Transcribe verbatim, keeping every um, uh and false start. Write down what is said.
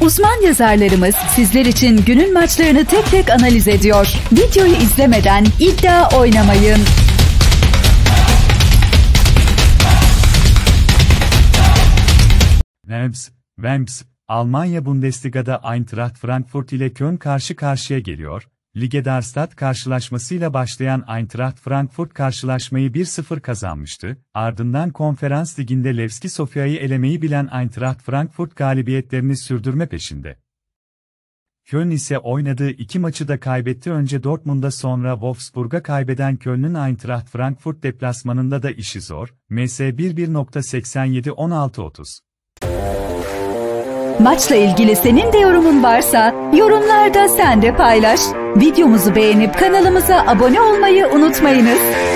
Uzman yazarlarımız sizler için günün maçlarını tek tek analiz ediyor. Videoyu izlemeden iddia oynamayın. Vemps, Vemps, Almanya Bundesliga'da Eintracht Frankfurt ile Köln karşı karşıya geliyor. Lige Darmstadt karşılaşmasıyla başlayan Eintracht Frankfurt karşılaşmayı bir sıfır kazanmıştı. Ardından Konferans Ligi'nde Levski Sofia'yı elemeyi bilen Eintracht Frankfurt galibiyetlerini sürdürme peşinde. Köln ise oynadığı iki maçı da kaybetti. Önce Dortmund'a sonra Wolfsburg'a kaybeden Köln'ün Eintracht Frankfurt deplasmanında da işi zor. M S bir bir nokta seksen yedi on altı otuz. Maçla ilgili senin de yorumun varsa yorumlarda sen de paylaş. Videomuzu beğenip kanalımıza abone olmayı unutmayınız.